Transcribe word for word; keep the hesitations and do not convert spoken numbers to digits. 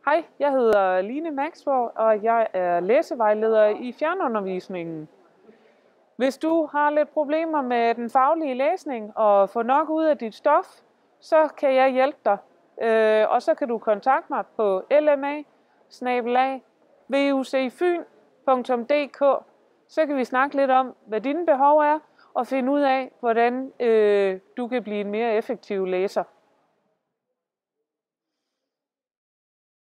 Hej, jeg hedder Line Maxwell, og jeg er læsevejleder i Fjernundervisningen. Hvis du har lidt problemer med den faglige læsning og få nok ud af dit stof, så kan jeg hjælpe dig. Øh, og så kan du kontakte mig på l m a bindestreg v u c fyn punktum d k. Så kan vi snakke lidt om, hvad dine behov er, og finde ud af, hvordan øh, du kan blive en mere effektiv læser.